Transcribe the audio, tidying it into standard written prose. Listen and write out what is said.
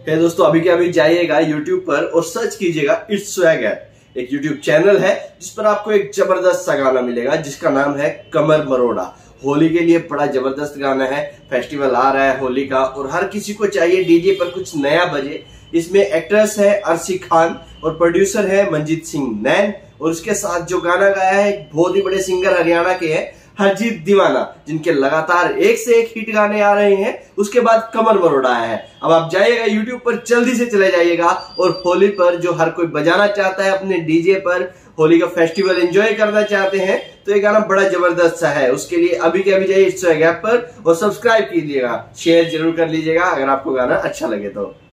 है दोस्तों, अभी के अभी जाइएगा YouTube पर और सर्च कीजिएगा इट्स स्वैगर। एक YouTube चैनल है जिस पर आपको एक जबरदस्त सा गाना मिलेगा जिसका नाम है कमर मरोड़ा। होली के लिए बड़ा जबरदस्त गाना है, फेस्टिवल आ रहा है होली का और हर किसी को चाहिए डीजे पर कुछ नया बजे। इसमें एक्ट्रेस है अर्शी खान और प्रोड्यूसर है मंजीत सिंह नैन, और उसके साथ जो गाना गाया है बहुत ही बड़े सिंगर हरियाणा के हैं हरजीत दीवाना, जिनके लगातार एक से एक हिट गाने आ रहे हैं। उसके बाद कमर मरोड़ा आया है। अब आप जाइएगा YouTube पर, जल्दी से चले जाइएगा और होली पर जो हर कोई बजाना चाहता है अपने डीजे पर, होली का फेस्टिवल एंजॉय करना चाहते हैं, तो ये गाना बड़ा जबरदस्त सा है। उसके लिए अभी के अभी जाइए इट्स स्वैगर पर और सब्सक्राइब कीजिएगा, शेयर जरूर कर लीजिएगा अगर आपको गाना अच्छा लगे तो।